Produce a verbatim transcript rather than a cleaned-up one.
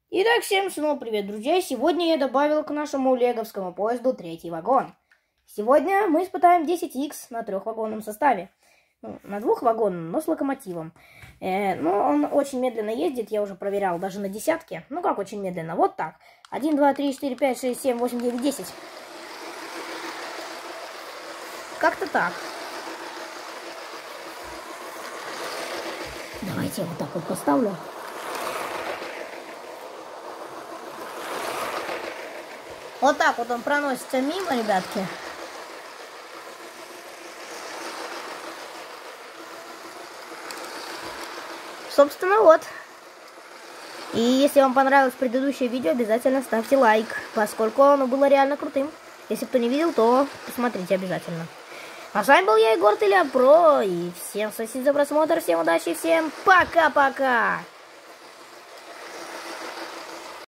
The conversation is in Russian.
Итак, всем снова привет, друзья! Сегодня я добавил к нашему леговскому поезду третий вагон. Сегодня мы испытаем десять икс на трехвагонном составе. Ну, на двухвагонном, но с локомотивом. Э, ну, он очень медленно ездит, я уже проверял, даже на десятке. Ну, как очень медленно? Вот так. один, два, три, четыре, пять, шесть, семь, восемь, девять, десять. Как-то так. Давайте я вот так вот поставлю. Вот так вот он проносится мимо, ребятки. Собственно, вот. И если вам понравилось предыдущее видео, обязательно ставьте лайк, поскольку оно было реально крутым. Если кто не видел, то посмотрите обязательно. А с вами был я, Егор Тыля Про, и всем спасибо за просмотр, всем удачи, всем пока-пока!